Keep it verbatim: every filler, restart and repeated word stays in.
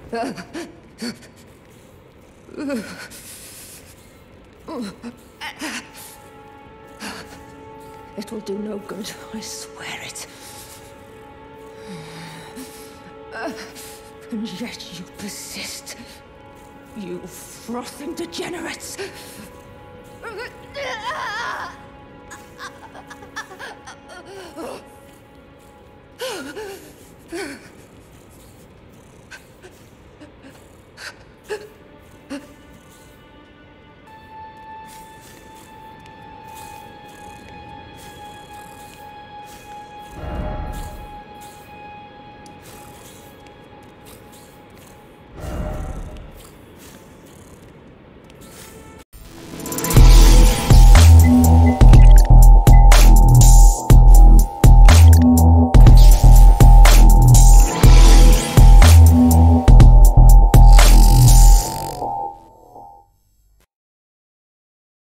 It will do no good, I swear it. And yet you persist. You frothing degenerates!